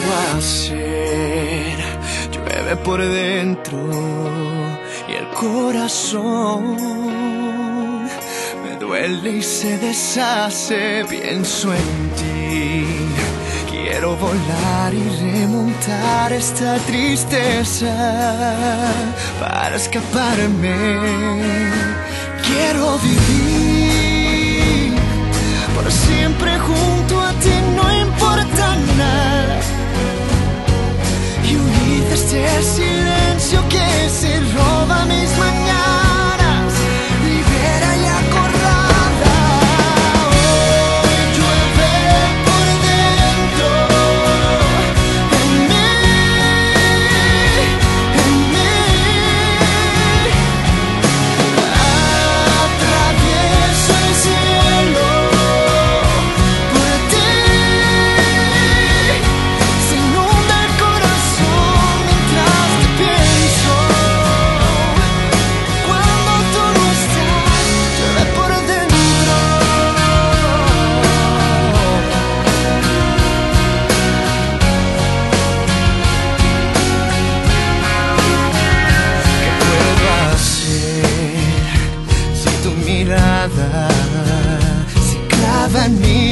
puedo hacer? Llueve por dentro y el corazón me duele y se deshace. Pienso en ti, quiero volar y remontar esta tristeza para escaparme. Quiero vivir por siempre junto a ti, no importa nada, y huir de este silencio que se roba mis mañanas, libera y acorrala. Hoy llueve por dentro, en mí, atravieso el cielo por ti, se inunda el corazón mientras te pienso. Cuando tú no estás, llueve por dentro. ¿Qué puedo hacer si tu mirada se clava en mí?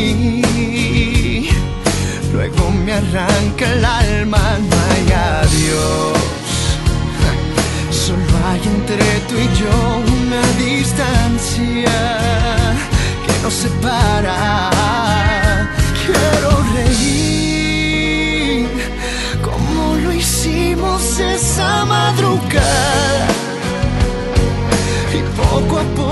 Luego me arranca el alma, no hay adiós. Solo hay entre tú y yo una distancia que nos separa. Quiero reír como lo hicimos esa madrugada, y poco a poco